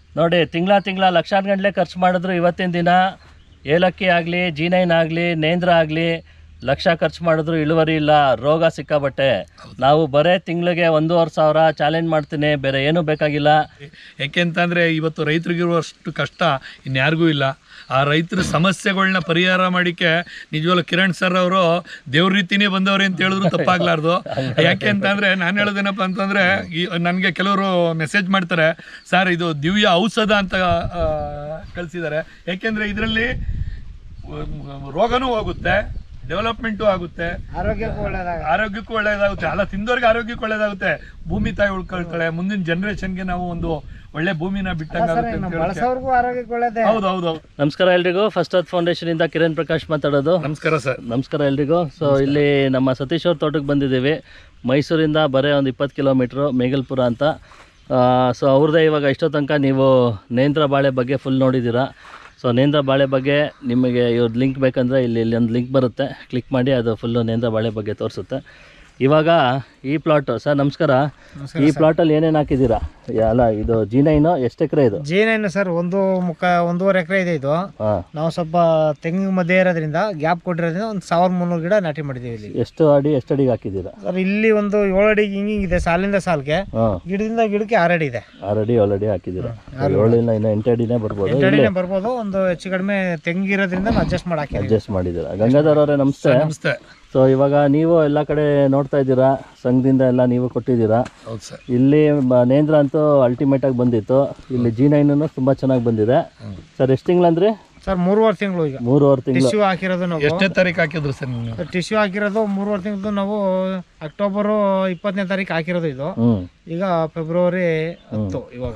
ನೋಡಿ ತಿಂಗಳ ಲಕ್ಷಾಂತರ ಗಂಟಲೆ ಖರ್ಚು ಮಾಡಿದ್ರು ಇವತ್ತಿನ ದಿನ ಏಲಕ್ಕಿ ಆಗಲಿ G9 ಆಗಲಿ ನೇಂದ್ರ ಆಗಲಿ ಲಕ್ಷ ಖರ್ಚು ಮಾಡಿದ್ರು ಇಳುವರಿ ಇಲ್ಲ, ರೋಗ ಸಿಕ್ಕಾಬಟ್ಟೆ. ನಾವು ಬರೇ ತಿಂಗಳಿಗೆ 1,500 ಚಾಲೆಂಜ್ ಮಾಡ್ತೀನಿ, ಬೇರೆ ಏನೂ ಬೇಕಾಗಿಲ್ಲ. ಯಾಕೆಂತಂದರೆ ಇವತ್ತು ರೈತರಿಗಿರುವಷ್ಟು ಕಷ್ಟ ಇನ್ಯಾರಿಗೂ ಇಲ್ಲ. ಆ ರೈತರ ಸಮಸ್ಯೆಗಳನ್ನ ಪರಿಹಾರ ಮಾಡಿಕೆ ನಿಜವಾಗ್ಲೂ ಕಿರಣ್ ಸರ್ ಅವರು ದೇವ್ರ ರೀತಿನೇ ಬಂದವ್ರೆ ಅಂತ ಹೇಳಿದ್ರು ತಪ್ಪಾಗ್ಲಾರ್ದು. ಯಾಕೆ ಅಂತಂದರೆ ನಾನು ಹೇಳೋದೇನಪ್ಪ ಅಂತಂದರೆ ನನಗೆ ಕೆಲವರು ಮೆಸೇಜ್ ಮಾಡ್ತಾರೆ, ಸರ್ ಇದು ದಿವ್ಯ ಔಷಧ ಅಂತ ಕಳಿಸಿದ್ದಾರೆ. ಯಾಕೆಂದರೆ ಇದರಲ್ಲಿ ರೋಗನೂ ಹೋಗುತ್ತೆ, ಡೆವಲಪ್ಮೆಂಟು ಆಗುತ್ತೆ, ಆರೋಗ್ಯಕ್ಕೂ ಒಳ್ಳೆಯದಾಗುತ್ತೆ, ಅಲ್ಲ ತಿಂದವ್ರಿಗೆ ಆರೋಗ್ಯಕ್ಕೆ ಒಳ್ಳೆಯದಾಗುತ್ತೆ, ಭೂಮಿ ತಾಯಿ ಉಳ್ಕೊಳ್ತಾಳೆ, ಮುಂದಿನ ಜನರೇಷನ್ಗೆ ನಾವು ಒಂದು ಒಳ್ಳೆ ಭೂಮಿನ ಬಿಟ್ಟಂಗಾಗುತ್ತೆ. ಹೌದು. ನಮಸ್ಕಾರ ಎಲ್ರಿಗೂ. ಫಸ್ಟ್ ಅರ್ತ್ ಫೌಂಡೇಶನ್ ಇಂದ ಕಿರಣ್ ಪ್ರಕಾಶ್ ಮಾತಾಡೋದು. ನಮಸ್ಕಾರ ಸರ್. ನಮಸ್ಕಾರ ಎಲ್ರಿಗೂ. ಸೊ ಇಲ್ಲಿ ನಮ್ಮ ಸತೀಶ್ ಅವ್ರ ತೋಟಕ್ಕೆ ಬಂದಿದ್ದೀವಿ. ಮೈಸೂರಿಂದ ಬರೀ ಒಂದು 20 ಕಿಲೋಮೀಟ್ರು, ಮೇಗಲ್ಪುರ ಅಂತ. ಸೊ ಅವ್ರದ್ದೇ ಇವಾಗ ಇಷ್ಟೋ ತನಕ ನೀವು ನೇಂದ್ರ ಬಾಳೆ ಬಗ್ಗೆ ಫುಲ್ ನೋಡಿದ್ದೀರಾ. ಸೊ ನೇಂದ್ರ ಬಾಳೆ ಬಗ್ಗೆ ನಿಮಗೆ ಇವ್ರದ್ದು ಲಿಂಕ್ ಬೇಕಂದರೆ ಇಲ್ಲಿ ಒಂದು ಲಿಂಕ್ ಬರುತ್ತೆ, ಕ್ಲಿಕ್ ಮಾಡಿ ಅದು ಫುಲ್ಲು ನೇಂದ್ರ ಬಾಳೆ ಬಗ್ಗೆ ತೋರಿಸುತ್ತೆ. ಇವಾಗ ಈ ಪ್ಲಾಟು ಸರ್ ನಮಸ್ಕಾರ. ಈ ಪ್ಲಾಟಲ್ಲಿ ಏನೇನು ಹಾಕಿದ್ದೀರಾ? ಅಲ್ಲ ಇದು G9 ಎಷ್ಟು ಎಕರೆ ಇದು? G9 ಸರ್ 1.5 ಎಕರೆ ಇದೆ ಇದು. ನಾವು ಸ್ವಲ್ಪ ತೆಂಗಿನ ಮಧ್ಯೆ ಇರೋದ್ರಿಂದ ಗ್ಯಾಪ್ ಕೊಟ್ಟಿರೋದ್ರಿಂದ ಒಂದು 1300 ಗಿಡ ನಾಟಿ ಮಾಡಿದ್ದೀವಿ. ಇಲ್ಲಿ ಎಷ್ಟು ಅಡಿಗೆ ಹಾಕಿದ್ದೀರಾ ಸರ್? ಇಲ್ಲಿ ಒಂದು 7 ಅಡಿ ಹಿಂಗಿದೆ, ಸಾಲಿಂದ ಸಾಲ್ಗೆ, ಗಿಡದಿಂದ ಗಿಡಕ್ಕೆ 6 ಅಡಿ ಇದೆ. 6 ಅಡಿ ಆಲ್ರೆಡಿ ಹಾಕಿದ್ದೀರಾ? 7 ಇಲ್ಲ ಇನ್ನು 8 ಅಡಿನೇ ಬರ್ಬೋದು. ಒಂದು ಹೆಚ್ಚು ಕಡಿಮೆ ತೆಂಗಿರೋದ್ರಿಂದ ಅಡ್ಜಸ್ಟ್ ಮಾಡಿದ್ದೀರಾ. ಗಂಗಾಧರ್ ಅವರೇ ನಮಸ್ತೆ. ನಮಸ್ತೆ. ಸೊ ಇವಾಗ ನೀವು ಎಲ್ಲ ಕಡೆ ನೋಡ್ತಾ ಇದ್ದೀರಾ, ಸಂಘದಿಂದ ಎಲ್ಲ ನೀವು ಕೊಟ್ಟಿದ್ದೀರಾ. ಹೌದು ಸರ್. ಇಲ್ಲಿ ನೇಂದ್ರ ಅಂತೂ ಅಲ್ಟಿಮೇಟ್ ಆಗಿ ಬಂದಿತ್ತು. ಇಲ್ಲಿ G9 ತುಂಬಾ ಚೆನ್ನಾಗಿ ಬಂದಿದೆ. ಸರ್ ಎಷ್ಟು ತಿಂಗಳಂದ್ರೆ? ಸರ್ 3.5 ತಿಂಗಳು. ಈಗ 3.5 ತಿಂಗಳು ಟಿಶ್ಯೂ ಹಾಕಿರೋದು ನಾವು. ಎಷ್ಟನೇ ತಾರೀಕು ಹಾಕಿದ್ರು ಸರ್ ನೀವು? ಟಿಶ್ಯೂ ಹಾಕಿರೋದು 3.5 ತಿಂಗಳು. ನಾವು ಅಕ್ಟೋಬರ್ 20ನೇ ತಾರೀಕು ಹಾಕಿರೋದು ಇದು. ಈಗ ಫೆಬ್ರವರಿ 10, ಇವಾಗ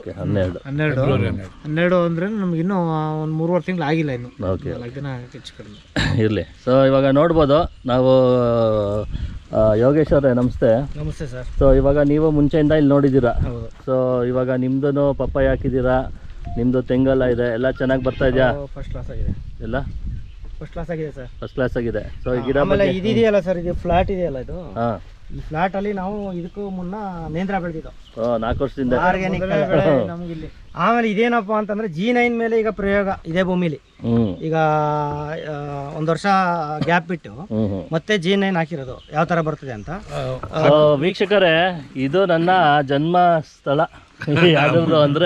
12 ಅಂದ್ರೆ ನಮ್ಗೆ ಇನ್ನೂ ಒಂದು 3.5 ತಿಂಗಳು ಆಗಿಲ್ಲ, ಇನ್ನು 4 ದಿನ ಹೆಚ್ಚು ಕಡಿಮೆ ಇರಲಿ. ಸೊ ಇವಾಗ ನೋಡ್ಬೋದು ನಾವು. ಯೋಗೇಶ್ ಅವರೇ ನಮಸ್ತೆ. ನಮಸ್ತೆ ಸರ್. ಸೊ ಇವಾಗ ನೀವು ಮುಂಚೆಯಿಂದ ಇಲ್ಲಿ ನೋಡಿದ್ದೀರಾ. ಸೊ ಇವಾಗ ನಿಮ್ದು ಪಪ್ಪಾಯ ಹಾಕಿದ್ದೀರಾ, ನಿಮ್ದು ತೆಂಗೆಲ್ಲ ಇದೆ, ಎಲ್ಲ ಚೆನ್ನಾಗಿ ಬರ್ತಾ ಇದೆಯಾ? ಫಸ್ಟ್ ಕ್ಲಾಸ್ ಆಗಿದೆ ಎಲ್ಲ. ಫಸ್ಟ್ ಕ್ಲಾಸ್ ಆಗಿದೆ ಸರ್. ಫಸ್ಟ್ ಕ್ಲಾಸ್ ಆಗಿದೆ. ಸೊ ಈ ಗಿಡ ಇದೆಯಲ್ಲ ಸರ್, ಇದು ಫ್ಲಾಟ್ ಇದೆಯಲ್ಲ, ಇದು ಈ ಫ್ಲಾಟ್ ಅಲ್ಲಿ ನಾವು ಇದಕ್ಕೂ ಮುನ್ನ ನೇಂದ್ರ ಬೆಳೆದಿದ್ದು 4 ವರ್ಷದಿಂದ ಆರ್ಗ್ಯಾನಿಕ್ ನಮ್ಗಿಲ್ಲಿ. ಆಮೇಲೆ ಇದೇನಪ್ಪ ಅಂತಂದ್ರೆ G9 ಮೇಲೆ ಈಗ ಪ್ರಯೋಗ ಇದೇ ಭೂಮಿಲಿ. ಈಗ 1 ವರ್ಷ ಗ್ಯಾಪ್ ಬಿಟ್ಟು ಮತ್ತೆ G9 ಹಾಕಿರೋದು ಯಾವ ತರ ಬರ್ತದೆ ಅಂತ. ವೀಕ್ಷಕರೇ, ಇದು ನನ್ನ ಜನ್ಮ ಸ್ಥಳ. ಯಾವ್ದು ಅಂದ್ರೆ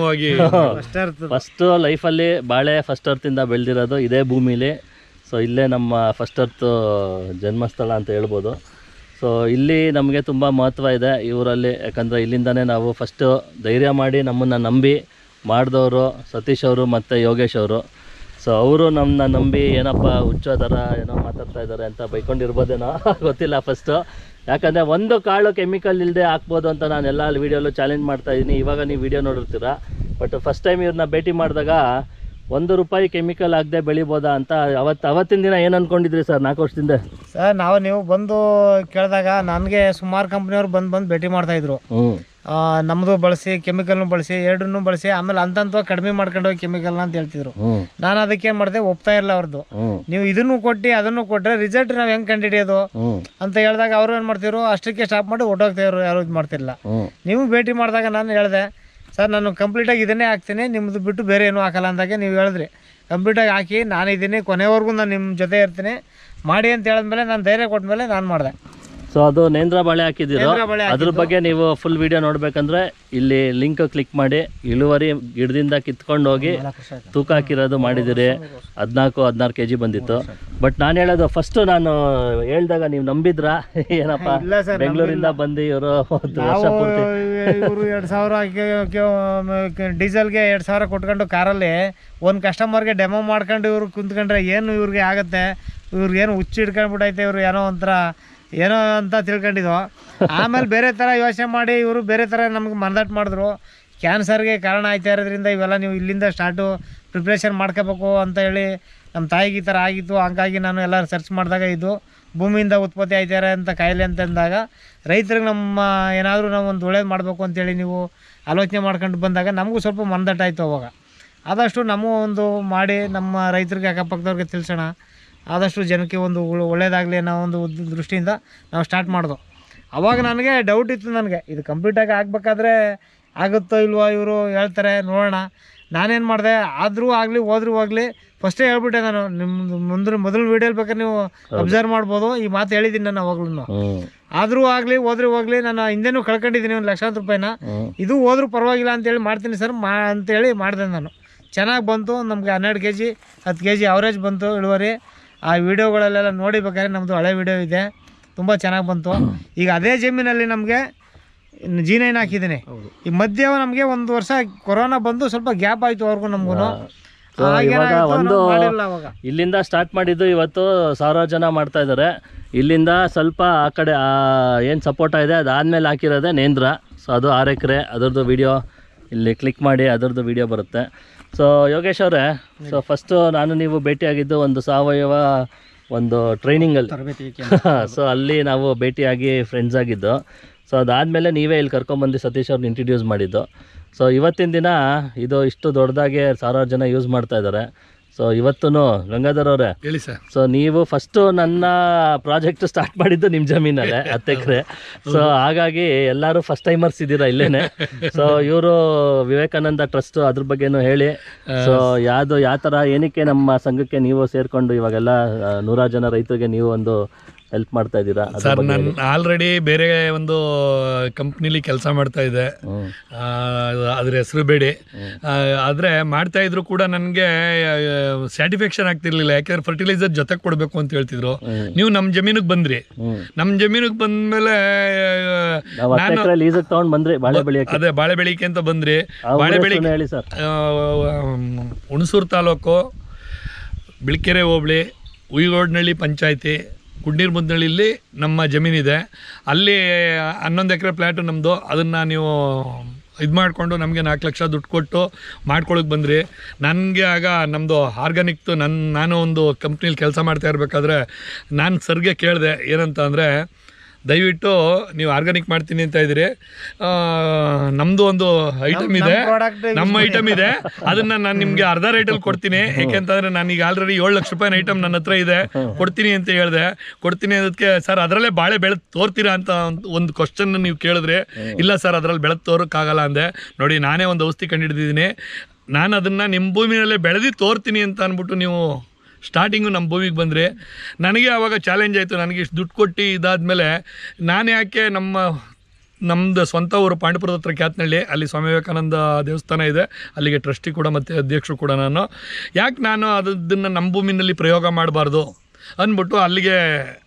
ಫಸ್ಟ್ ಲೈಫಲ್ಲಿ ಬಾಳೆ ಫಸ್ಟ್ ಅರ್ತಿಂದ ಬೆಳೆದಿರೋದು ಇದೇ ಭೂಮಿಲಿ. ಸೊ ಇಲ್ಲೇ ನಮ್ಮ ಫಸ್ಟ್ ಅರ್ತ್ ಜನ್ಮಸ್ಥಳ ಅಂತ ಹೇಳ್ಬೋದು. ಸೊ ಇಲ್ಲಿ ನಮಗೆ ತುಂಬ ಮಹತ್ವ ಇದೆ ಈ ಊರಲ್ಲಿ. ಯಾಕಂದರೆ ಇಲ್ಲಿಂದನೇ ನಾವು ಫಸ್ಟು ಧೈರ್ಯ ಮಾಡಿ ನಮ್ಮನ್ನು ನಂಬಿ ಮಾಡಿದವರು ಸತೀಶ್ ಅವರು ಮತ್ತು ಯೋಗೇಶ್ ಅವರು. ಸೊ ಅವರು ನಮ್ಮನ್ನ ನಂಬಿ ಏನಪ್ಪ ಹುಚ್ಚೋ ಥರ ಏನೋ ಮಾತಾಡ್ತಾ ಇದ್ದಾರೆ ಅಂತ ಬೈಕೊಂಡಿರ್ಬೋದೇನೋ ಗೊತ್ತಿಲ್ಲ ಫಸ್ಟು. ಯಾಕಂದರೆ ಒಂದು ಕಾಳು ಕೆಮಿಕಲ್ ಇಲ್ಲದೆ ಹಾಕ್ಬೋದು ಅಂತ ನಾನು ಎಲ್ಲ ವೀಡಿಯೋಲ್ಲೂ ಚಾಲೆಂಜ್ ಮಾಡ್ತಾಯಿದ್ದೀನಿ. ಇವಾಗ ನೀವು ವೀಡಿಯೋ ನೋಡಿರ್ತೀರ. ಬಟ್ ಫಸ್ಟ್ ಟೈಮ್ ಇವ್ರನ್ನ ಭೇಟಿ ಮಾಡಿದಾಗ ₹1 ಕೆಮಿಕಲ್ ಆಗದೆ ಬೆಳಿಬೋದಾ ಅಂತ ಅವತ್ತಿನ ದಿನ ಏನು ಅಂದ್ಕೊಂಡಿದ್ರಿ ಸರ್ 4 ವರ್ಷದಿಂದ? ಸರ್ ನೀವು ಬಂದು ಕೇಳಿದಾಗ ನನಗೆ ಸುಮಾರು ಕಂಪ್ನಿಯವ್ರು ಬಂದು ಭೇಟಿ ಮಾಡ್ತಾಯಿದ್ರು. ನಮ್ಮದು ಬಳಸಿ, ಕೆಮಿಕಲ್ನು ಬಳಸಿ, ಎರಡನ್ನೂ ಬಳಸಿ, ಆಮೇಲೆ ಅಂತಂತ ಕಡಿಮೆ ಮಾಡ್ಕೊಂಡು ಹೋಗಿ ಕೆಮಿಕಲ್ನ ಅಂತ ಹೇಳ್ತಿದ್ರು. ನಾನು ಅದಕ್ಕೆ ಏನು ಮಾಡಿದೆ, ಒಪ್ತಾ ಇರಲಿಲ್ಲ ಅವ್ರದ್ದು. ನೀವು ಇದನ್ನು ಕೊಟ್ಟು ಅದನ್ನು ಕೊಟ್ಟರೆ ರಿಸಲ್ಟ್ ನಾವು ಹೆಂಗೆ ಕಂಡುಹಿಡಿಯೋದು ಅಂತ ಹೇಳಿದಾಗ ಅವರು ಏನು ಮಾಡ್ತಿದ್ರು, ಅಷ್ಟಕ್ಕೆ ಸ್ಟಾಪ್ ಮಾಡಿ ಹೊಟ್ಟೋಗ್ತಾಯಿದ್ರು, ಯಾರು ಇದು ಮಾಡ್ತಿರಲಿಲ್ಲ. ನೀವು ಭೇಟಿ ಮಾಡಿದಾಗ ನಾನು ಹೇಳಿದೆ, ಸರ್ ನಾನು ಕಂಪ್ಲೀಟಾಗಿ ಇದನ್ನೇ ಹಾಕ್ತೀನಿ, ನಿಮ್ಮದು ಬಿಟ್ಟು ಬೇರೆ ಏನೂ ಹಾಕಲ್ಲ ಅಂದಾಗೆ ನೀವು ಹೇಳಿದ್ರಿ. ಕಂಪ್ಲೀಟಾಗಿ ಹಾಕಿ ನಾನಿದ್ದೀನಿ, ಕೊನೆವರೆಗೂ ನಾನು ನಿಮ್ಮ ಜೊತೆ ಇರ್ತೀನಿ ಮಾಡಿ ಅಂತ ಹೇಳಿದ್ಮೇಲೆ ನಾನು ಧೈರ್ಯ ಕೊಟ್ಟ ಮೇಲೆ ನಾನು ಮಾಡಿದೆ. ಸೊ ಅದು ನೇಂದ್ರ ಬಾಳೆ ಹಾಕಿದ್ದೀರೋ, ಅದ್ರ ಬಗ್ಗೆ ನೀವು ಫುಲ್ ವಿಡಿಯೋ ನೋಡ್ಬೇಕಂದ್ರೆ ಇಲ್ಲಿ ಲಿಂಕ್ ಕ್ಲಿಕ್ ಮಾಡಿ. ಇಳುವರಿ ಗಿಡದಿಂದ ಕಿತ್ಕೊಂಡು ಹೋಗಿ ತೂಕ ಹಾಕಿರೋದು ಮಾಡಿದಿರಿ. 14-16 kg ಬಂದಿತ್ತು. ಬಟ್ ನಾನು ಹೇಳೋದು ಫಸ್ಟ್ ನಾನು ಹೇಳಿದಾಗ ನೀವು ನಂಬಿದ್ರ? ಏನಪ್ಪ ಬೆಂಗಳೂರಿಂದ ಬಂದು ಇವರು 2000 ಡೀಸೆಲ್ಗೆ 2000 ಕೊಟ್ಕೊಂಡು ಕಾರಲ್ಲಿ ಒಂದು ಕಸ್ಟಮರ್ಗೆ ಡೆಮೋ ಮಾಡ್ಕೊಂಡು ಇವ್ರು ಕುಂತ್ಕೊಂಡ್ರೆ ಏನು ಇವ್ರಿಗೆ ಆಗುತ್ತೆ, ಇವ್ರಿಗೇನು ಹುಚ್ಚು ಹಿಡ್ಕೊಂಡ್ಬಿಟ್ಟೈತೆ, ಇವ್ರು ಏನೋ ಅಂತ ತಿಳ್ಕೊಂಡಿದ್ವು. ಆಮೇಲೆ ಬೇರೆ ಥರ ಯೋಚನೆ ಮಾಡಿ ಇವರು ಬೇರೆ ಥರ ನಮ್ಗೆ ಮನದಟ್ಟು ಮಾಡಿದ್ರು. ಕ್ಯಾನ್ಸರ್ಗೆ ಕಾರಣ ಆಯ್ತಾ ಇರೋದ್ರಿಂದ ಇವೆಲ್ಲ ನೀವು ಇಲ್ಲಿಂದ ಸ್ಟಾರ್ಟು ಪ್ರಿಪ್ರೇಷನ್ ಮಾಡ್ಕೋಬೇಕು ಅಂತ ಹೇಳಿ ನಮ್ಮ ತಾಯಿಗೆ ಈ ಥರ ಆಗಿತ್ತು. ಹಂಗಾಗಿ ನಾನು ಎಲ್ಲ ಸರ್ಚ್ ಮಾಡಿದಾಗ ಇದು ಭೂಮಿಯಿಂದ ಉತ್ಪತ್ತಿ ಆಯ್ತಾರೆ ಅಂತ ಕಾಯಿಲೆ ಅಂತಂದಾಗ ರೈತರಿಗೆ ನಮ್ಮ ಏನಾದರೂ ನಾವು ಒಂದು ಒಳ್ಳೇದು ಮಾಡಬೇಕು ಅಂತೇಳಿ ನೀವು ಆಲೋಚನೆ ಮಾಡ್ಕೊಂಡು ಬಂದಾಗ ನಮಗೂ ಸ್ವಲ್ಪ ಮನದಟ್ಟಾಯಿತು. ಅವಾಗ ಆದಷ್ಟು ನಮ್ಮ ಒಂದು ಮಾಡಿ ನಮ್ಮ ರೈತರಿಗೆ ಅಕ್ಕಪಕ್ಕದವ್ರಿಗೆ ತಿಳಿಸೋಣ, ಆದಷ್ಟು ಜನಕ್ಕೆ ಒಂದು ಒಳ್ಳೇದಾಗಲಿ ಅನ್ನೋ ಒಂದು ದೃಷ್ಟಿಯಿಂದ ನಾವು ಸ್ಟಾರ್ಟ್ ಮಾಡಿದೋ. ಆವಾಗ ನನಗೆ ಡೌಟ್ ಇತ್ತು, ನನಗೆ ಇದು ಕಂಪ್ಲೀಟಾಗಿ ಆಗಬೇಕಾದ್ರೆ ಆಗುತ್ತೋ ಇಲ್ವೋ ಇವರು ಹೇಳ್ತಾರೆ ನೋಡೋಣ. ನಾನೇನು ಮಾಡಿದೆ, ಆದರೂ ಆಗಲಿ ಹೋದ್ರೂ ಹೋಗಲಿ ಫಸ್ಟೇ ಹೇಳ್ಬಿಟ್ಟೆ ನಾನು. ನಿಮ್ಮದು ಮೊದಲು ವೀಡಿಯೋಲಿ ಬೇಕಾದ್ರೆ ನೀವು ಅಬ್ಸರ್ವ್ ಮಾಡ್ಬೋದು, ಈ ಮಾತು ಹೇಳಿದ್ದೀನಿ ನಾನು ಅವಾಗ್ಲೂ. ಆದರೂ ಆಗಲಿ ಹೋದ್ರೂ ಹೋಗಲಿ, ನಾನು ಹಿಂದೆನೂ ಕಳ್ಕೊಂಡಿದ್ದೀನಿ ಒಂದು ಲಕ್ಷಾಂತರ ರೂಪಾಯಿನ. ಇದು ಹೋದ್ರೂ ಪರವಾಗಿಲ್ಲ ಅಂತೇಳಿ ಮಾಡ್ತೀನಿ ಸರ್ ಅಂತೇಳಿ ಮಾಡಿದೆ ನಾನು. ಚೆನ್ನಾಗಿ ಬಂತು ನಮಗೆ. 12 kg 10 kg ಅವರೇಜ್ ಬಂತು ಇಳುವರಿ. ಆ ವಿಡಿಯೋಗಳಲ್ಲೆಲ್ಲ ನೋಡಿ ಬೇಕಾದ್ರೆ ನಮ್ಮದು ಹಳೆ ವಿಡಿಯೋ ಇದೆ, ತುಂಬ ಚೆನ್ನಾಗಿ ಬಂತು. ಈಗ ಅದೇ ಜಮೀನಲ್ಲಿ ನಮಗೆ G9 ಹಾಕಿದ್ದೀನಿ. ಈ ಮಧ್ಯ ನಮಗೆ 1 ವರ್ಷ ಕೊರೋನಾ ಬಂದು ಸ್ವಲ್ಪ ಗ್ಯಾಪ್ ಆಯಿತು ಅವ್ರಿಗೂ ನಮಗೂ. ಇವಾಗ ಇಲ್ಲಿಂದ ಸ್ಟಾರ್ಟ್ ಮಾಡಿದ್ದು ಇವತ್ತು 1000 ಜನ ಮಾಡ್ತಾ ಇದ್ದಾರೆ. ಇಲ್ಲಿಂದ ಸ್ವಲ್ಪ ಆ ಕಡೆ ಏನು ಸಪೋರ್ಟ ಇದೆ ಅದಾದಮೇಲೆ ಹಾಕಿರೋದೆ ನೇಂದ್ರ. ಸೊ ಅದು 6 ಎಕರೆ, ಅದರದ್ದು ವಿಡಿಯೋ ಇಲ್ಲಿ ಕ್ಲಿಕ್ ಮಾಡಿ ಅದರದ್ದು ವಿಡಿಯೋ ಬರುತ್ತೆ. ಸೊ ಯೋಗೇಶ್ ಅವರೇ, ಸೊ ಫಸ್ಟು ನಾನು ನೀವು ಭೇಟಿಯಾಗಿದ್ದು ಒಂದು ಸಾವಯವ ಒಂದು ಟ್ರೈನಿಂಗಲ್ಲಿ. ಸೊ ಅಲ್ಲಿ ನಾವು ಭೇಟಿಯಾಗಿ ಫ್ರೆಂಡ್ಸ್ ಆಗಿದ್ದು. ಸೊ ಅದಾದಮೇಲೆ ನೀವೇ ಇಲ್ಲಿ ಕರ್ಕೊಂಬಂದು ಸತೀಶ್ ಅವ್ರನ್ನ ಇಂಟ್ರಡ್ಯೂಸ್ ಮಾಡಿದ್ದು. ಸೊ ಇವತ್ತಿನ ದಿನ ಇದು ಇಷ್ಟು ದೊಡ್ಡದಾಗಿ 1000 ಜನ ಯೂಸ್ ಮಾಡ್ತಾ ಇದ್ದಾರೆ. ಸೊ ಇವತ್ತು ಗಂಗಾಧರ್ ಅವರೇ ಹೇಳಿ ಸರ್. ಸೊ ನೀವು ಫಸ್ಟು ನನ್ನ ಪ್ರಾಜೆಕ್ಟ್ ಸ್ಟಾರ್ಟ್ ಮಾಡಿದ್ದು ನಿಮ್ಮ ಜಮೀನಲ್ಲೇ 10 ಎಕರೆ. ಸೊ ಹಾಗಾಗಿ ಎಲ್ಲರೂ ಫಸ್ಟ್ ಟೈಮರ್ಸ್ ಇದ್ದೀರಾ ಇಲ್ಲೇನೆ. ಸೊ ಇವರು ವಿವೇಕಾನಂದ ಟ್ರಸ್ಟ್ ಅದ್ರ ಬಗ್ಗೆನೂ ಹೇಳಿ. ಸೊ ಯಾವ ಥರ ಏನಕ್ಕೆ ನಮ್ಮ ಸಂಘಕ್ಕೆ ನೀವು ಸೇರಿಕೊಂಡು ಇವಾಗೆಲ್ಲ 100 ಜನ ರೈತರಿಗೆ ನೀವು ಒಂದು ಹೆಲ್ಪ್ ಮಾಡ್ತಾ ಇದ್ದೀರಾ? ಸರ್, ನಾನು ಆಲ್ರೆಡಿ ಬೇರೆ ಒಂದು ಕಂಪ್ನಿಲಿ ಕೆಲಸ ಮಾಡ್ತಾ ಇದ್ದೆ, ಅದ್ರ ಹೆಸರು ಬೇಡಿ. ಆದರೆ ಮಾಡ್ತಾ ಇದ್ರು ಕೂಡ ನನಗೆ ಸ್ಯಾಟಿಸ್ಫ್ಯಾಕ್ಷನ್ ಆಗ್ತಿರ್ಲಿಲ್ಲ. ಯಾಕೆಂದ್ರೆ ಫರ್ಟಿಲೈಸರ್ ಜೊತೆಗೆ ಕೊಡಬೇಕು ಅಂತ ಹೇಳ್ತಿದ್ರು. ನೀವು ನಮ್ಮ ಜಮೀನಿಗೆ ಬಂದ್ರಿ, ನಮ್ಮ ಜಮೀನಿಗೆ ಬಂದ್ಮೇಲೆ ಅದೇ ಬಾಳೆ ಬೆಳಿಕೆ ಅಂತ ಬಂದ್ರಿ. ಬಾಳೆ ಬೆಳಿಕೆ ಹೇಳಿ ಸರ್. ಹುಣಸೂರು ತಾಲೂಕು, ಬಿಳ್ಕೆರೆ ಹೋಬಳಿ, ಉಯಿಗೋಡ್ನಹಳ್ಳಿ ಪಂಚಾಯತಿ, ಕುಡ್ನೀರು ಮುದ್ನಳ್ಳಿಲಿ ನಮ್ಮ ಜಮೀನಿದೆ. ಅಲ್ಲಿ 11 ಎಕರೆ ಪ್ಲ್ಯಾಟು ನಮ್ಮದು. ಅದನ್ನು ನೀವು ಇದು ಮಾಡಿಕೊಂಡು ನಮಗೆ 4 ಲಕ್ಷ ದುಡ್ಡು ಕೊಟ್ಟು ಮಾಡ್ಕೊಳಕ್ಕೆ ಬಂದ್ರಿ. ನನಗೆ ಆಗ ನಮ್ಮದು ಆರ್ಗ್ಯಾನಿಕ್ದು ನಾನು ಒಂದು ಕಂಪ್ನಿಲಿ ಕೆಲಸ ಮಾಡ್ತಾ ಇರಬೇಕಾದ್ರೆ ನಾನು ಸರ್ಗೆ ಕೇಳಿದೆ ಏನಂತ ಅಂದರೆ, ದಯವಿಟ್ಟು ನೀವು ಆರ್ಗ್ಯಾನಿಕ್ ಮಾಡ್ತೀನಿ ಅಂತ ಇದ್ದೀರಿ, ನಮ್ಮದು ಒಂದು ಐಟಮ್ ಇದೆ, ನಮ್ಮ ಐಟಮ್ ಇದೆ, ಅದನ್ನು ನಾನು ನಿಮಗೆ ಅರ್ಧ ರೇಟಲ್ಲಿ ಕೊಡ್ತೀನಿ. ಯಾಕೆಂತಂದರೆ ನಾನೀಗ ಆಲ್ರೆಡಿ 7 ಲಕ್ಷ ರೂಪಾಯಿ ಐಟಮ್ ನನ್ನ ಹತ್ರ ಇದೆ, ಕೊಡ್ತೀನಿ ಅಂತ ಹೇಳಿದೆ. ಕೊಡ್ತೀನಿ ಅದಕ್ಕೆ ಸರ್ ಅದರಲ್ಲೇ ಬಾಳೆ ಬೆಳೆದು ತೋರ್ತೀರಾ ಅಂತ ಒಂದು ಕ್ವಶನ್ ನೀವು ಕೇಳಿದ್ರೆ, ಇಲ್ಲ ಸರ್ ಅದರಲ್ಲಿ ಬೆಳೆದು ತೋರೋಕ್ಕಾಗಲ್ಲ ಅಂದೆ. ನೋಡಿ, ನಾನೇ ಒಂದು ಔಷಧಿ ಕಂಡುಹಿಡಿದಿದ್ದೀನಿ, ನಾನು ಅದನ್ನು ನಿಮ್ಮ ಭೂಮಿನಲ್ಲೇ ಬೆಳೆದು ತೋರ್ತೀನಿ ಅಂತ ಅಂದ್ಬಿಟ್ಟು ನೀವು ಸ್ಟಾರ್ಟಿಂಗು ನಮ್ಮ ಭೂಮಿಗೆ ಬಂದರೆ ನನಗೆ ಆವಾಗ ಚಾಲೆಂಜ್ ಆಯಿತು. ನನಗೆ ಇಷ್ಟು ದುಡ್ಡು ಕೊಟ್ಟು ಇದಾದಮೇಲೆ ನಾನು ಯಾಕೆ ನಮ್ಮದು ಸ್ವಂತ ಊರು ಪಾಂಡಪುರದ ಹತ್ರ ಕ್ಯಾತ್ನಳ್ಳಿ, ಅಲ್ಲಿ ಸ್ವಾಮಿ ವಿವೇಕಾನಂದ ದೇವಸ್ಥಾನ ಇದೆ, ಅಲ್ಲಿಗೆ ಟ್ರಸ್ಟಿ ಕೂಡ ಮತ್ತು ಅಧ್ಯಕ್ಷರು ಕೂಡ ನಾನು, ಯಾಕೆ ನಾನು ಅದನ್ನು ನಮ್ಮ ಭೂಮಿನಲ್ಲಿ ಪ್ರಯೋಗ ಮಾಡಬಾರ್ದು ಅಂದ್ಬಿಟ್ಟು ಅಲ್ಲಿಗೆ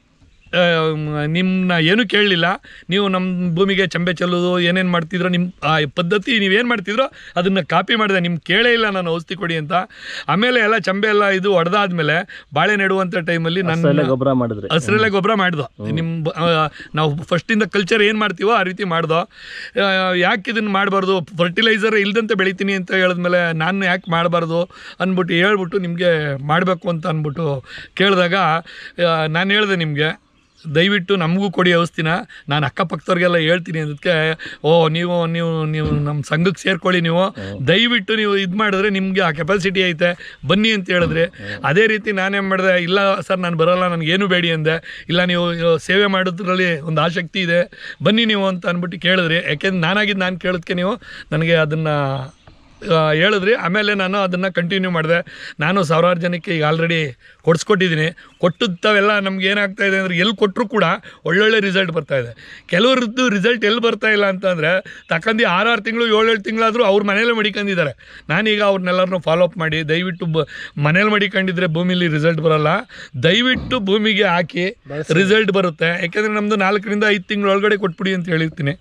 ನಿಮ್ಮನ್ನ ಏನೂ ಕೇಳಲಿಲ್ಲ. ನೀವು ನಮ್ಮ ಭೂಮಿಗೆ ಚಂಬೆ ಚೆಲ್ಲೋದು ಏನೇನು ಮಾಡ್ತಿದ್ರೋ ನಿಮ್ಮ ಆ ಪದ್ಧತಿ ನೀವೇನು ಮಾಡ್ತಿದ್ರೋ ಅದನ್ನು ಕಾಪಿ ಮಾಡಿದೆ. ನಿಮ್ಗೆ ಕೇಳೇ ಇಲ್ಲ ನಾನು ಔಷಧಿ ಕೊಡಿ ಅಂತ. ಆಮೇಲೆ ಎಲ್ಲ ಚಂಬೆ ಎಲ್ಲ ಇದು ಹೊಡೆದಾದ್ಮೇಲೆ ಬಾಳೆ ನೆಡುವಂಥ ಟೈಮಲ್ಲಿ ನಾನು ಗೊಬ್ಬರ ಮಾಡಿದ್ರೆ ಹಸಿರಲ್ಲೇ ಗೊಬ್ಬರ ಮಾಡ್ದೋ. ನಿಮ್ಮ ನಾವು ಫಸ್ಟಿಂದ ಕಲ್ಚರ್ ಏನು ಮಾಡ್ತೀವೋ ಆ ರೀತಿ ಮಾಡ್ದೋ. ಯಾಕೆ ಇದನ್ನು ಮಾಡಬಾರ್ದು, ಫರ್ಟಿಲೈಸರ್ ಇಲ್ದಂತೆ ಬೆಳಿತೀನಿ ಅಂತ ಹೇಳಿದ್ಮೇಲೆ ನಾನು ಯಾಕೆ ಮಾಡಬಾರ್ದು ಅಂದ್ಬಿಟ್ಟು ಹೇಳ್ಬಿಟ್ಟು ನಿಮಗೆ ಮಾಡಬೇಕು ಅಂತ ಅಂದ್ಬಿಟ್ಟು ಕೇಳಿದಾಗ ನಾನು ಹೇಳಿದೆ ನಿಮಗೆ, ದಯವಿಟ್ಟು ನಮಗೂ ಕೊಡಿ ಔಷಧಿನ, ನಾನು ಅಕ್ಕಪಕ್ಕದವ್ರಿಗೆಲ್ಲ ಹೇಳ್ತೀನಿ ಅದಕ್ಕೆ. ನೀವು ನಮ್ಮ ಸಂಘಕ್ಕೆ ಸೇರ್ಕೊಳ್ಳಿ, ನೀವು ದಯವಿಟ್ಟು ನೀವು ಇದು ಮಾಡಿದ್ರೆ ನಿಮಗೆ ಆ ಕೆಪಾಸಿಟಿ ಐತೆ, ಬನ್ನಿ ಅಂತ ಹೇಳಿದ್ರೆ. ಅದೇ ರೀತಿ ನಾನೇನು ಮಾಡಿದೆ, ಇಲ್ಲ ಸರ್ ನಾನು ಬರೋಲ್ಲ, ನನಗೇನು ಬೇಡಿ ಅಂದೆ. ಇಲ್ಲ ನೀವು ಸೇವೆ ಮಾಡೋದ್ರಲ್ಲಿ ಒಂದು ಆಸಕ್ತಿ ಇದೆ, ಬನ್ನಿ ನೀವು ಅಂತ ಅಂದ್ಬಿಟ್ಟು ಕೇಳಿದ್ರಿ. ಯಾಕೆಂದ್ರೆ ನಾನಾಗಿದ್ದು ನಾನು ಕೇಳೋದಕ್ಕೆ ನೀವು ನನಗೆ ಅದನ್ನು ಹೇಳಿದ್ರಿ. ಆಮೇಲೆ ನಾನು ಅದನ್ನು ಕಂಟಿನ್ಯೂ ಮಾಡಿದೆ. ನಾನು 1000 ಜನಕ್ಕೆ ಈಗ ಆಲ್ರೆಡಿ ಕೊಡಿಸ್ಕೊಟ್ಟಿದ್ದೀನಿ. ಕೊಟ್ಟುತ್ತವೆಲ್ಲ ನಮ್ಗೆ ಏನಾಗ್ತಾ ಇದೆ ಅಂದರೆ, ಎಲ್ಲಿ ಕೊಟ್ಟರು ಕೂಡ ಒಳ್ಳೊಳ್ಳೆ ರಿಸಲ್ಟ್ ಬರ್ತಾಯಿದೆ. ಕೆಲವ್ರದ್ದು ರಿಸಲ್ಟ್ ಎಲ್ಲಿ ಬರ್ತಾಯಿಲ್ಲ ಅಂತಂದರೆ, ತಕ್ಕಂದು 6 ತಿಂಗಳು 7 ತಿಂಗಳಾದರೂ ಅವ್ರ ಮನೇಲೇ ಮಡಿಕೊಂಡಿದ್ದಾರೆ. ನಾನೀಗ ಅವ್ರನ್ನೆಲ್ಲರನ್ನೂ ಫಾಲೋ ಅಪ್ ಮಾಡಿ, ದಯವಿಟ್ಟು ಮನೇಲಿ ಮಡಿಕೊಂಡಿದ್ರೆ ಭೂಮಿಲಿ ರಿಸಲ್ಟ್ ಬರೋಲ್ಲ, ದಯವಿಟ್ಟು ಭೂಮಿಗೆ ಹಾಕಿ ರಿಸಲ್ಟ್ ಬರುತ್ತೆ. ಯಾಕೆಂದರೆ ನಮ್ಮದು 4 ರಿಂದ 5 ತಿಂಗಳ ಒಳಗಡೆ ಕೊಟ್ಬಿಡಿ ಅಂತ ಹೇಳಿರ್ತೀನಿ.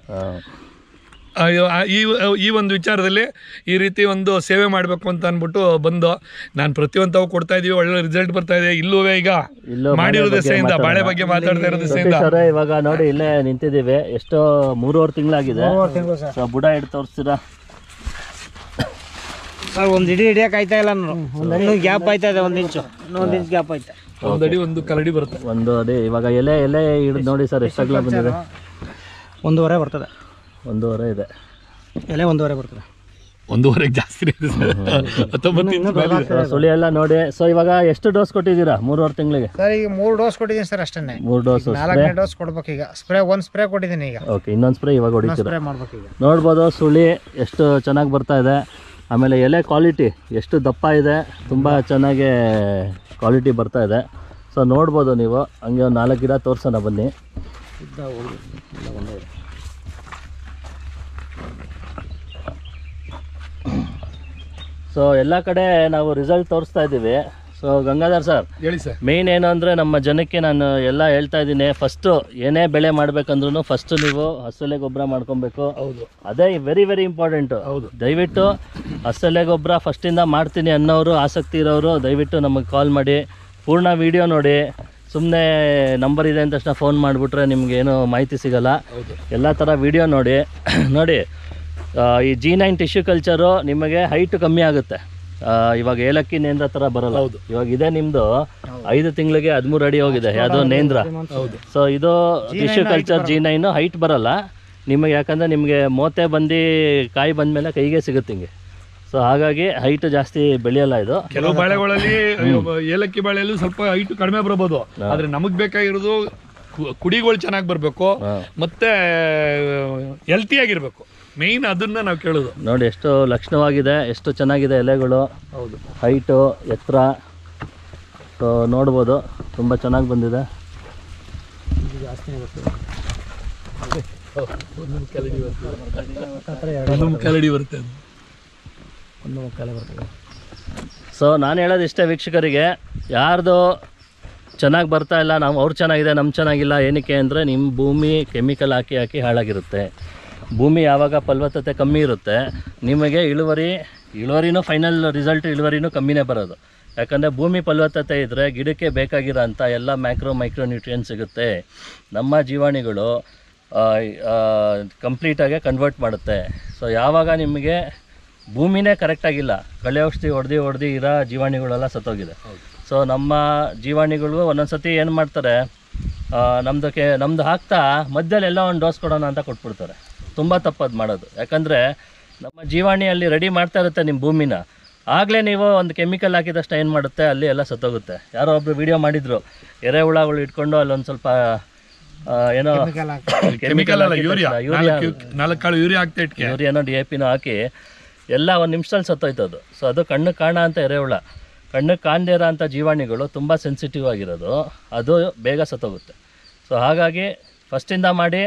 ಈ ಒಂದು ವಿಚಾರದಲ್ಲಿ ಈ ರೀತಿ ಒಂದು ಸೇವೆ ಮಾಡಬೇಕು ಅಂತ ಅಂದ್ಬಿಟ್ಟು ಬಂದು ನಾನು ಪ್ರತಿಯೊಂದು ಕೊಡ್ತಾ ಇದೀವಿ, ಒಳ್ಳೆ ರಿಸಲ್ಟ್ ಬರ್ತಾ ಇದೆ. ಇಲ್ಲೂ ಈಗ ಮಾಡಿರೋ ದಿವಸದಿಂದ ಬಾಳೆ ಬಗ್ಗೆ ಮಾತಾಡ್ತಾ ಇರೋ ದಿವಸದಿಂದ ಇವಾಗ ನೋಡಿ ಇಲ್ಲೇ ನಿಂತಿದ್ದೀವಿ. ಎಷ್ಟೋ 3.5 ತಿಂಗಳಾಗಿದೆ. ಬುಡ ಹಿಡಿದು ತೋರಿಸ್ತೀರಾ ಸರ್? ಒಂದು ಹಿಡಿಯಕ್ಕೆ ಆಯ್ತಾ ಇಲ್ಲ, ಒಂದು ಗ್ಯಾಪ್ ಆಯ್ತಾ ಇದೆ, 1 ಇಂಚು, 1 ಇಂಚ್ ಗ್ಯಾಪ್ ಆಯ್ತಾ, 1 ಅಡಿ 1 ಕರಡಿ ಬರುತ್ತೆ. 1 ಅಡಿ. ಇವಾಗ ಎಲೆ ಹಿಡಿದು ನೋಡಿ ಸರ್, ಎಷ್ಟಾಗಲ ಬಂದಿದೆ? 1.5 ಬರ್ತದೆ. 1.5 ಇದೆ ಎಲೆ, 1.5 ಬರ್ತದೆ. 1.5 ಜಾಸ್ತಿ 19 ಇಂಚ್ ಮೇಲೆ ಇದೆ. ಸುಳಿ ಎಲ್ಲ ನೋಡಿ. ಸೊ ಇವಾಗ ಎಷ್ಟು ಡೋಸ್ ಕೊಟ್ಟಿದ್ದೀರಾ 3.5 ತಿಂಗಳಿಗೆ? ಸರ್ ಈಗ 3 ಡೋಸ್ ಕೊಟ್ಟಿದ್ದೀನಿ ಸರ್ ಅಷ್ಟೇ. 3 ಡೋಸ್. 4ನೇ ಡೋಸ್ ಕೊಡ್ಬೇಕು ಈಗ. ಒಂದು ಸ್ಪ್ರೇ ಕೊಟ್ಟಿದ್ದೀನಿ ಈಗ. ಓಕೆ, ಇನ್ನೊಂದು ಸ್ಪ್ರೇ ಇವಾಗ ಹೊಡಿತೀರಾ? ಸ್ಪ್ರೇ ಮಾಡ್ಬೇಕು ಈಗ. ನೋಡ್ಬೋದು ಸುಳಿ ಎಷ್ಟು ಚೆನ್ನಾಗಿ ಬರ್ತಾ ಇದೆ. ಆಮೇಲೆ ಎಲೆ ಕ್ವಾಲಿಟಿ ಎಷ್ಟು ದಪ್ಪ ಇದೆ, ತುಂಬ ಚೆನ್ನಾಗಿ ಕ್ವಾಲಿಟಿ ಬರ್ತಾ ಇದೆ. ಸೊ ನೋಡ್ಬೋದು ನೀವು. ಹಂಗೆ ಒಂದು 4 ಗಿಡ ತೋರ್ಸೋಣ ಬನ್ನಿ. ಸೊ ಎಲ್ಲ ಕಡೆ ನಾವು ರಿಸಲ್ಟ್ ತೋರಿಸ್ತಾ ಇದ್ದೀವಿ. ಸೊ ಗಂಗಾಧರ್ ಸರ್, ಹೇಳಿ ಸರ್. ಮೇಯ್ನ್ ಏನು ಅಂದರೆ ನಮ್ಮ ಜನಕ್ಕೆ ನಾನು ಎಲ್ಲ ಹೇಳ್ತಾ ಇದ್ದೀನಿ, ಫಸ್ಟು ಏನೇ ಬೆಳೆ ಮಾಡಬೇಕಂದ್ರೂ ಫಸ್ಟು ನೀವು ಹಸುಲೆ ಗೊಬ್ಬರ ಮಾಡ್ಕೊಬೇಕು. ಹೌದು, ಅದೇ ವೆರಿ ವೆರಿ ಇಂಪಾರ್ಟೆಂಟು. ಹೌದು. ದಯವಿಟ್ಟು ಹಸುಲೆ ಗೊಬ್ಬರ ಫಸ್ಟಿಂದ ಮಾಡ್ತೀನಿ ಅನ್ನೋರು, ಆಸಕ್ತಿ ಇರೋರು ದಯವಿಟ್ಟು ನಮಗೆ ಕಾಲ್ ಮಾಡಿ, ಪೂರ್ಣ ವಿಡಿಯೋ ನೋಡಿ. ಸುಮ್ಮನೆ ನಂಬರ್ ಇದೆ ಅಂದ ತಕ್ಷಣ ಫೋನ್ ಮಾಡಿಬಿಟ್ರೆ ನಿಮಗೇನು ಮಾಹಿತಿ ಸಿಗೋಲ್ಲ. ಎಲ್ಲ ಥರ ವಿಡಿಯೋ ನೋಡಿ. ನೋಡಿ, ಈ G9 ಟಿಶ್ಯೂ ಕಲ್ಚರು ನಿಮಗೆ ಹೈಟ್ ಕಮ್ಮಿ ಆಗುತ್ತೆ. ಇವಾಗ ಏಲಕ್ಕಿ ನೇಂದ್ರ ಥರ ಬರಲ್ಲ. ಇವಾಗ ಇದೆ ನಿಮ್ಮದು 5 ತಿಂಗಳಿಗೆ 13 ಅಡಿ ಹೋಗಿದೆ, ಅದು ನೇಂದ್ರ. ಸೊ ಇದು ಟಿಶ್ಯೂ ಕಲ್ಚರ್ G9 ಹೈಟ್ ಬರಲ್ಲ ನಿಮಗೆ, ಯಾಕಂದರೆ ನಿಮಗೆ ಮೋತೆ ಬಂದು ಕಾಯಿ ಬಂದಮೇಲೆ ಕೈಗೆ ಸಿಗುತ್ತೆ ಹಿಂಗೆ. ಸೊ ಹಾಗಾಗಿ ಹೈಟ್ ಜಾಸ್ತಿ ಬೆಳೆಯಲ್ಲ ಇದು. ಕೆಲವು ಬಾಳೆಗಳಲ್ಲಿ ಏಲಕ್ಕಿ ಬಾಳೆಯಲ್ಲೂ ಸ್ವಲ್ಪ ಹೈಟ್ ಕಡಿಮೆ ಬರ್ಬೋದು, ಆದ್ರೆ ನಮಗ್ ಬೇಕಾಗಿರೋದು ಕುಡಿಗಳು ಚೆನ್ನಾಗಿ ಬರ್ಬೇಕು, ಮತ್ತೆ ಹೆಲ್ತಿ ಆಗಿರ್ಬೇಕು. ಮೇಯ್ನ್ ಅದನ್ನ ನಾವು ಕೇಳೋದು. ನೋಡಿ ಎಷ್ಟು ಲಕ್ಷಣವಾಗಿದೆ, ಎಷ್ಟು ಚೆನ್ನಾಗಿದೆ ಎಲೆಗಳು. ಹೌದು, ಹೈಟು, ಎತ್ತರ. ಸೊ ನೋಡ್ಬೋದು, ತುಂಬ ಚೆನ್ನಾಗಿ ಬಂದಿದೆ. ಸೊ ನಾನು ಹೇಳೋದು ಇಷ್ಟೇ ವೀಕ್ಷಕರಿಗೆ, ಯಾರ್ದು ಚೆನ್ನಾಗಿ ಬರ್ತಾ ಇಲ್ಲ, ನಾವು ಅವ್ರು ಚೆನ್ನಾಗಿದೆ ನಮ್ಮ ಚೆನ್ನಾಗಿಲ್ಲ. ಏನಕ್ಕೆ ಅಂದರೆ ನಿಮ್ಮ ಭೂಮಿ ಕೆಮಿಕಲ್ ಹಾಕಿ ಹಾಕಿ ಹಾಳಾಗಿರುತ್ತೆ. ಭೂಮಿ ಯಾವಾಗ ಫಲವತ್ತತೆ ಕಮ್ಮಿ ಇರುತ್ತೆ ನಿಮಗೆ ಇಳುವರಿನೂ ಫೈನಲ್ ರಿಸಲ್ಟ್ ಇಳುವರಿನೂ ಕಮ್ಮಿನೇ ಬರೋದು. ಯಾಕಂದರೆ ಭೂಮಿ ಫಲವತ್ತತೆ ಇದ್ದರೆ ಗಿಡಕ್ಕೆ ಬೇಕಾಗಿರೋ ಅಂಥ ಎಲ್ಲ ಮೈಕ್ರೋ ನ್ಯೂಟ್ರಿಯೆಂಟ್ ಸಿಗುತ್ತೆ. ನಮ್ಮ ಜೀವಾಣುಗಳು ಕಂಪ್ಲೀಟಾಗಿ ಕನ್ವರ್ಟ್ ಮಾಡುತ್ತೆ. ಸೊ ಯಾವಾಗ ನಿಮಗೆ ಭೂಮಿನೇ ಕರೆಕ್ಟಾಗಿಲ್ಲ, ಕಳೆ ಔಷಧಿ ಹೊಡೆದು ಇರೋ ಜೀವಾಣುಗಳೆಲ್ಲ ಸತ್ತೋಗಿದೆ. ಸೊ ನಮ್ಮ ಜೀವಾಣುಗಳು ಒಂದೊಂದು ಸತಿ ಏನು ಮಾಡ್ತಾರೆ, ನಮ್ಮದು ಹಾಕ್ತಾ ಮಧ್ಯದಲ್ಲಿ ಎಲ್ಲ ಒಂದು ಡೋಸ್ ಕೊಡೋಣ ಅಂತ ಕೊಟ್ಬಿಡ್ತಾರೆ. ತುಂಬ ತಪ್ಪದು ಮಾಡೋದು. ಯಾಕಂದರೆ ನಮ್ಮ ಜೀವಾಣಿಯಲ್ಲಿ ರೆಡಿ ಮಾಡ್ತಾ ಇರುತ್ತೆ ನಿಮ್ಮ ಭೂಮಿನ. ಆಗಲೇ ನೀವು ಒಂದು ಕೆಮಿಕಲ್ ಹಾಕಿದಷ್ಟು ಏನು ಮಾಡುತ್ತೆ, ಅಲ್ಲಿ ಎಲ್ಲ ಸತ್ತೋಗುತ್ತೆ. ಯಾರೋ ಒಬ್ಬರು ವಿಡಿಯೋ ಮಾಡಿದರು, ಎರೆಹುಳಗಳು ಇಟ್ಕೊಂಡು ಅಲ್ಲೊಂದು ಸ್ವಲ್ಪ ಏನೋ ಕೆಮಿಕಲ್ ಅಲ್ಲ, ಯೂರಿಯಾನೋ DAPನೋ ಹಾಕಿ ಎಲ್ಲ 1 ನಿಮಿಷದಲ್ಲಿ ಸತ್ತೋಯ್ತದು. ಸೊ ಅದು ಕಣ್ಣು ಕಾಣ ಅಂತ ಎರೆಹುಳ, ಕಣ್ಣು ಕಾಣದೇ ಇರೋ ಅಂಥ ಜೀವಾಣುಗಳು ತುಂಬ ಸೆನ್ಸಿಟಿವ್ ಆಗಿರೋದು, ಅದು ಬೇಗ ಸತ್ತೋಗುತ್ತೆ. ಸೊ ಹಾಗಾಗಿ ಫಸ್ಟಿಂದ ಮಾಡಿ,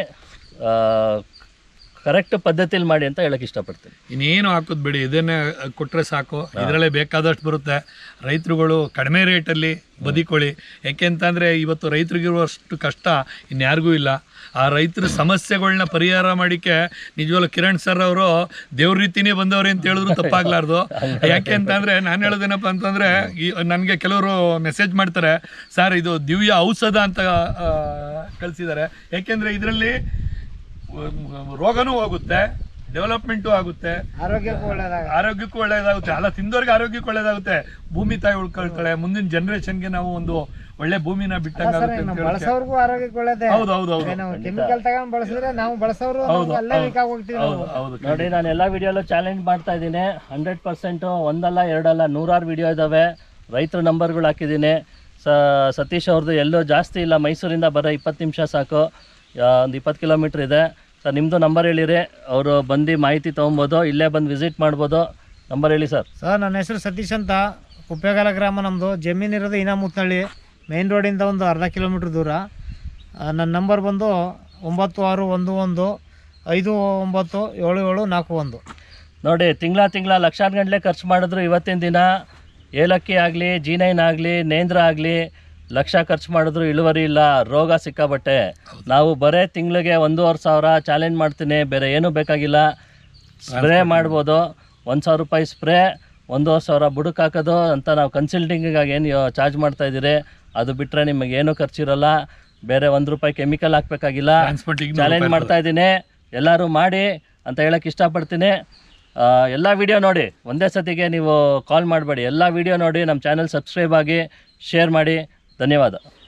ಕರೆಕ್ಟ್ ಪದ್ಧತಿಯಲ್ಲಿ ಮಾಡಿ ಅಂತ ಹೇಳಕ್ಕೆ ಇಷ್ಟಪಡ್ತೀನಿ. ಇನ್ನೇನು ಹಾಕೋದು ಬಿಡಿ, ಇದನ್ನೇ ಕೊಟ್ಟರೆ ಸಾಕು, ಇದರಲ್ಲೇ ಬೇಕಾದಷ್ಟು ಬರುತ್ತೆ. ರೈತರುಗಳು ಕಡಿಮೆ ರೇಟಲ್ಲಿ ಬದುಕೊಳ್ಳಿ. ಯಾಕೆಂತಂದರೆ ಇವತ್ತು ರೈತರಿಗಿರುವಷ್ಟು ಕಷ್ಟ ಇನ್ಯಾರಿಗೂ ಇಲ್ಲ. ಆ ರೈತರ ಸಮಸ್ಯೆಗಳನ್ನ ಪರಿಹಾರ ಮಾಡಿಕೆ ನಿಜವಾಗ್ಲೂ ಕಿರಣ್ ಸರ್ ಅವರು ದೇವ್ರ ರೀತಿನೇ ಬಂದವ್ರೆ ಅಂತ ಹೇಳಿದ್ರು ತಪ್ಪಾಗ್ಲಾರ್ದು. ಯಾಕೆ ಅಂತಂದರೆ ನಾನು ಹೇಳೋದೇನಪ್ಪ ಅಂತಂದರೆ, ನನಗೆ ಕೆಲವರು ಮೆಸೇಜ್ ಮಾಡ್ತಾರೆ, ಸರ್ ಇದು ದಿವ್ಯ ಔಷಧ ಅಂತ ಕಳಿಸಿದ್ದಾರೆ. ಯಾಕೆಂದರೆ ಇದರಲ್ಲಿ ರೋಗನೂ ಹೋಗುತ್ತೆ, ಡೆವಲಪ್ಮೆಂಟು ಆಗುತ್ತೆ, ಆರೋಗ್ಯಕ್ಕೂ ಒಳ್ಳೇದಾಗುತ್ತೆ, ಅಲ್ಲ ತಿಂದವ್ರಿಗೆ ಆರೋಗ್ಯಕ್ಕೆ ಒಳ್ಳೇದಾಗುತ್ತೆ, ಭೂಮಿ ತಾಯಿ ಉಳ್ಕೊಳ್ತಾಳೆ, ಮುಂದಿನ ಜನರೇಷನ್ಗೆ ನಾವು ಒಂದು ಒಳ್ಳೆ ಭೂಮಿನ ಬಿಟ್ಟಂಗಾಗುತ್ತೆ. ನೋಡಿ, ನಾನು ಎಲ್ಲ ವಿಡಿಯೋಲ್ಲೂ ಚಾಲೆಂಜ್ ಮಾಡ್ತಾ ಇದ್ದೀನಿ. 100% ಒಂದಲ್ಲ ಎರಡಲ್ಲ 100 ವಿಡಿಯೋ ಇದ್ದಾವೆ. ರೈತರ ನಂಬರ್ಗಳು ಹಾಕಿದ್ದೀನಿ. ಸತೀಶ್ ಅವ್ರದ್ದು ಎಲ್ಲೋ ಜಾಸ್ತಿ ಇಲ್ಲ, ಮೈಸೂರಿಂದ ಬರೋ 20 ನಿಮಿಷ ಸಾಕು, ಒಂದು 20 ಕಿಲೋಮೀಟ್ರ್ ಇದೆ. ಸರ್ ನಿಮ್ಮದು ನಂಬರ್ ಹೇಳಿರಿ, ಅವರು ಬಂದು ಮಾಹಿತಿ ತೊಗೊಬೋದು, ಇಲ್ಲೇ ಬಂದು ವಿಸಿಟ್ ಮಾಡ್ಬೋದು. ನಂಬರ್ ಹೇಳಿ ಸರ್. ನನ್ನ ಹೆಸರು ಸತೀಶ್ ಅಂತ, ಕುಪ್ಪೇಗಾಲ ಗ್ರಾಮ ನಮ್ಮದು. ಜಮೀನಿರೋದು ಇನಾಮುತ್ನಳ್ಳಿ, ಮೇನ್ ರೋಡಿಂದ ಒಂದು ಅರ್ಧ ಕಿಲೋಮೀಟ್ರ್ ದೂರ. ನನ್ನ ನಂಬರ್ ಬಂದು 9611597741. ನೋಡಿ, ತಿಂಗಳ ಲಕ್ಷಾಂತರ ಗಂಟಲೆ ಖರ್ಚು ಮಾಡಿದ್ರು ಇವತ್ತಿನ ದಿನ ಏಲಕ್ಕಿ ಆಗಲಿ, G9 ಆಗಲಿ, ನೇಂದ್ರ ಆಗಲಿ ಲಕ್ಷ ಖರ್ಚು ಮಾಡಿದ್ರು ಇಳುವರಿ ಇಲ್ಲ, ರೋಗ ಸಿಕ್ಕಾಬಟ್ಟೆ. ನಾವು ಬರೇ ತಿಂಗಳಿಗೆ 1,500 ಚಾಲೆಂಜ್ ಮಾಡ್ತೀನಿ, ಬೇರೆ ಏನೂ ಬೇಕಾಗಿಲ್ಲ. ಸ್ಪ್ರೇ ಮಾಡ್ಬೋದು, 1,000 ರೂಪಾಯಿ ಸ್ಪ್ರೇ, 1,500 ಬುಡಕ್ಕೆ ಹಾಕೋದು ಅಂತ ನಾವು ಕನ್ಸಲ್ಟಿಂಗಿಗಾಗಿ ಏನು ಚಾರ್ಜ್ ಮಾಡ್ತಾಯಿದ್ದೀರಿ. ಅದು ಬಿಟ್ಟರೆ ನಿಮಗೆ ಏನೂ ಖರ್ಚಿರಲ್ಲ, ಬೇರೆ 1 ರೂಪಾಯಿ ಕೆಮಿಕಲ್ ಹಾಕಬೇಕಾಗಿಲ್ಲ. ಚಾಲೆಂಜ್ ಮಾಡ್ತಾಯಿದ್ದೀನಿ, ಎಲ್ಲರೂ ಮಾಡಿ ಅಂತ ಹೇಳೋಕ್ಕೆ ಇಷ್ಟಪಡ್ತೀನಿ. ಎಲ್ಲ ವಿಡಿಯೋ ನೋಡಿ, ಒಂದೇ ಸತಿಗೆ ನೀವು ಕಾಲ್ ಮಾಡಬೇಡಿ. ಎಲ್ಲ ವಿಡಿಯೋ ನೋಡಿ, ನಮ್ಮ ಚಾನಲ್ ಸಬ್ಸ್ಕ್ರೈಬ್ ಆಗಿ, ಶೇರ್ ಮಾಡಿ. ಧನ್ಯವಾದ.